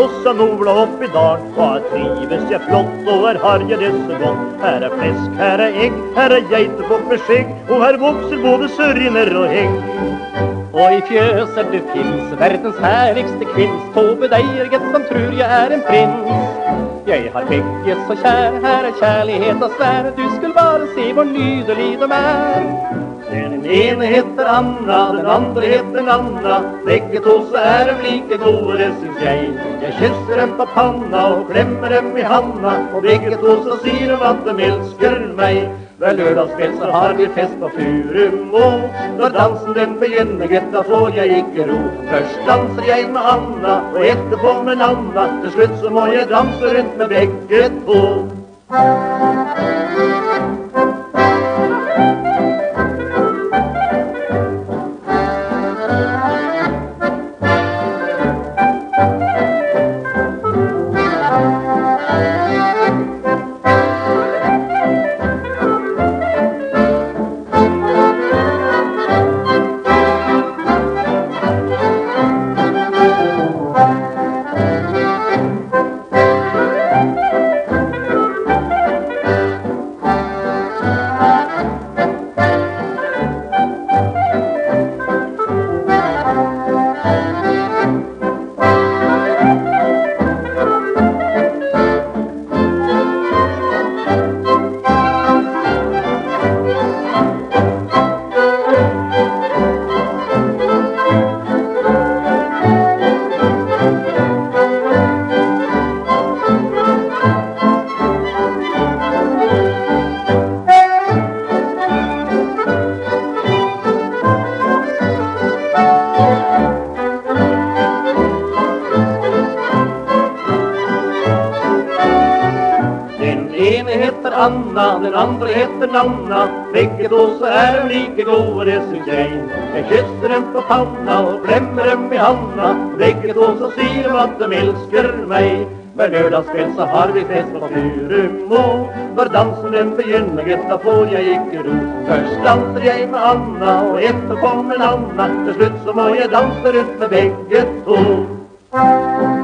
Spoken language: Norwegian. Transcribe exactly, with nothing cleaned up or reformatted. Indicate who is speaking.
Speaker 1: kossa novla opp i dag. Og her trives jeg flott, og her har jeg det så godt. Her er flesk, her er egg, her er geitefokk med skjegg, og her vokser både sørjener og hegg. Og i fjøset du finnes verdens herligste kvinns. Tove Deigerget som tror jeg er en prins. Jeg har begge så kjær, her er kjærlighet og svær. Du skulle bare se hvor nydelig de er. Den ene heter Anna, den andre heter Nanna. Begge to så er de like gode, det synes jeg. Jeg kysser dem på panna og klemmer dem i handa, og begge to så sier de at de elsker meg. Hver lørdagskveld så har vi fest på Furumo. Når dansen den begynner, gutta, får jeg ikke ro. Først danser jeg med Anna, og etterpå med Nanna. Til slutt så må jeg danse rundt med begge to. Anna, den andre heter Nanna. Begge to så er de like gode, det synes jeg. Jeg kysser dem på panna og klemmer dem i handa. Begge to så sier de at de elsker meg. Hver lørdagskveld så har vi fest på Furumo. Når dansen den begynner, gutta, får jeg ikke ro. Først danser jeg med Anna, og etterpå med Nanna. Til slutt så må jeg danse rundt med begge to.